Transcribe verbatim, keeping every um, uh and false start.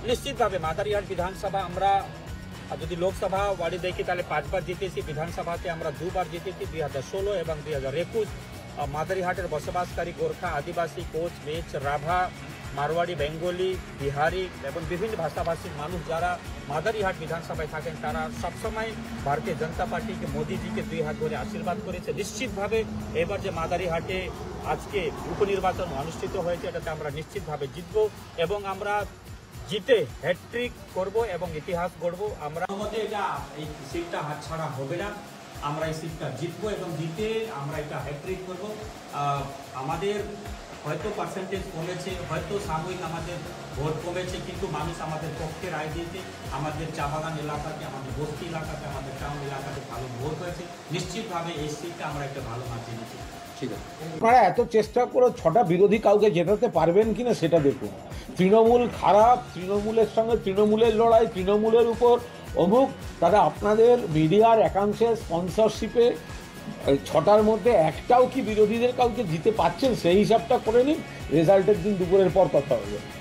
নিশ্চিতভাবে মাদারিহাট বিধানসভা আমরা যদি লোকসভা ওয়ার্ডে দেখি তাহলে পাঁচবার জিতেছি, বিধানসভাতে আমরা দুবার জিতেছি দুই হাজার ষোলো এবং দুই হাজার একুশ। মাদারিহাটের বসবাসকারী গোর্খা, আদিবাসী, কোচ, মেচ, রাভা, মারওয়াড়ি, বেঙ্গলি, বিহারি এবং বিভিন্ন ভাষাভাষীর মানুষ যারা মাদারিহাট বিধানসভায় থাকেন তারা সবসময় ভারতীয় জনতা পার্টিকে, মোদিজিকে দুই হাত ধরে আশীর্বাদ করেছে। নিশ্চিতভাবে এবার যে মাদারিহাটে আজকে উপনির্বাচন অনুষ্ঠিত হয়েছে এটাতে আমরা নিশ্চিতভাবে জিতব এবং আমরা জিতে হ্যাট্রিক করব এবং ইতিহাস গড়ব। আমরা আমাদের এটা এই সিটটা হাতছাড়া হবে না, আমরা এই সিটটা জিতবো এবং জিতে আমরা এটা হ্যাট্রিক করব। আমাদের হয়তো পার্সেন্টেজ কমেছে, হয়তো সাময়িক আমাদের ভোট কমেছে, কিন্তু মানুষ আমাদের পক্ষে রায় দিয়েছে। আমাদের চা বাগান এলাকাতে, আমাদের বস্তি এলাকাতে, আমাদের টাউন এলাকাতে ভালো ভোট হয়েছে। নিশ্চিতভাবে এই সিটটা আমরা একটা ভালো মার্জিন নিচ্ছি। ঠিক আছে, আপনারা এত চেষ্টা করে ছটা বিরোধী কাউকে জেতাতে পারবেন কিনা সেটা দেখুন। তৃণমূল খারাপ, তৃণমূলের সঙ্গে তৃণমূলের লড়াই, তৃণমূলের উপর অমুক, তারা আপনাদের মিডিয়ার একাংশের স্পন্সরশিপে ছটার মধ্যে একটাও কি বিরোধীদের কাউকে জিতে পাচ্ছেন সেই হিসাবটা করে নিন। রেজাল্টের দিন দুপুরের পর কথা হবে।